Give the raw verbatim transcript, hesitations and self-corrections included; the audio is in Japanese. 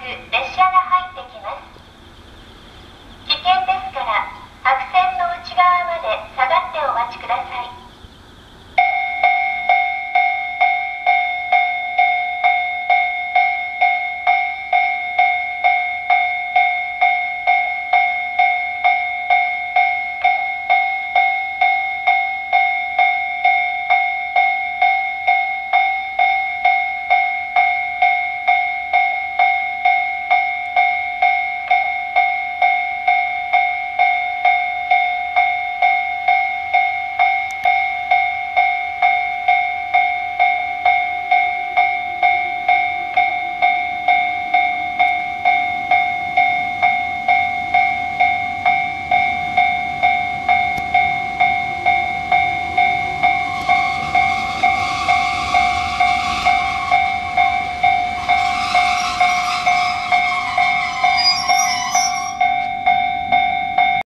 列車が入ってきます。危険ですから白線の内側まで下がってお待ちください。